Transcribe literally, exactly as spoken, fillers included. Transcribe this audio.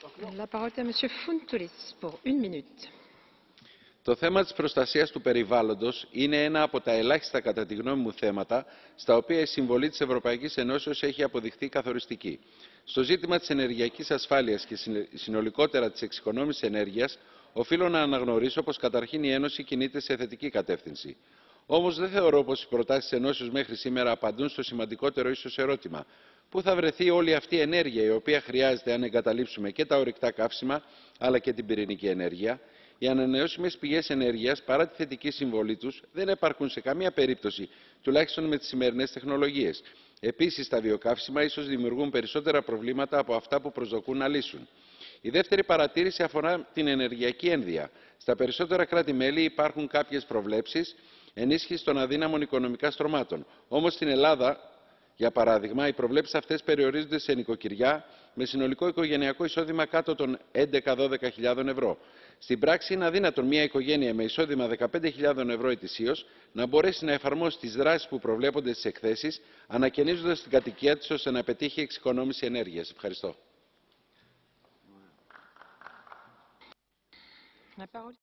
La parole est à Monsieur Fountoulis pour une minute. Το θέμα της προστασίας του περιβάλλοντος είναι ένα από τα ελάχιστα κατά τη γνώμη μου θέματα στα οποία η συμβολή της Ευρωπαϊκής Ενώσεως έχει αποδειχθεί καθοριστική. Στο ζήτημα της ενεργειακής ασφάλειας και συνολικότερα της εξοικονόμησης ενέργειας, οφείλω να αναγνωρίσω πως καταρχήν η Ένωση κινείται σε θετική κατεύθυνση. Όμως δεν θεωρώ πως οι προτάσεις της Ενώσεως μέχρι σήμερα απαντούν στο σημαντικότερο ίσως ερώτημα. Πού θα βρεθεί όλη αυτή η ενέργεια η οποία χρειάζεται αν εγκαταλείψουμε και τα ορυκτά καύσιμα αλλά και την πυρηνική ενέργεια? Οι ανανεώσιμες πηγές ενέργειας, παρά τη θετική συμβολή τους, δεν επαρκούν σε καμία περίπτωση, τουλάχιστον με τις σημερινές τεχνολογίες. Επίσης, τα βιοκαύσιμα ίσως δημιουργούν περισσότερα προβλήματα από αυτά που προσδοκούν να λύσουν. Η δεύτερη παρατήρηση αφορά την ενεργειακή ένδυα. Στα περισσότερα κράτη-μέλη υπάρχουν κάποιες προβλέψεις ενίσχυσης των αδύναμων οικονομικά στρωμάτων. Όμως στην Ελλάδα, για παράδειγμα, οι προβλέψεις αυτές περιορίζονται σε νοικοκυριά με συνολικό οικογενειακό εισόδημα κάτω των έντεκα με δώδεκα χιλιάδων ευρώ. Στην πράξη είναι αδύνατον μια οικογένεια με εισόδημα δεκαπέντε χιλιάδων ευρώ ετησίως να μπορέσει να εφαρμόσει τις δράσεις που προβλέπονται στις εκθέσεις, ανακαινίζοντας την κατοικία της ώστε να πετύχει εξοικονόμηση ενέργειας. Ευχαριστώ.